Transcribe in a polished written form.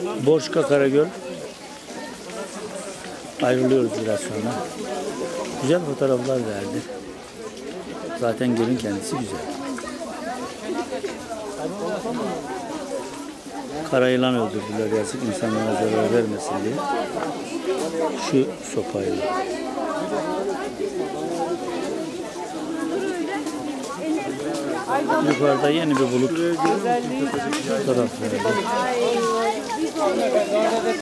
Borçka Karagöl. Ayrılıyoruz biraz sonra. Güzel fotoğraflar verdi. Zaten gölün kendisi güzel. Kara yılan öldürdüler, yazık, insanlara zarar vermesin diye. Şu sopayla. Yukarıda yeni bir bulut fotoğraf verdi.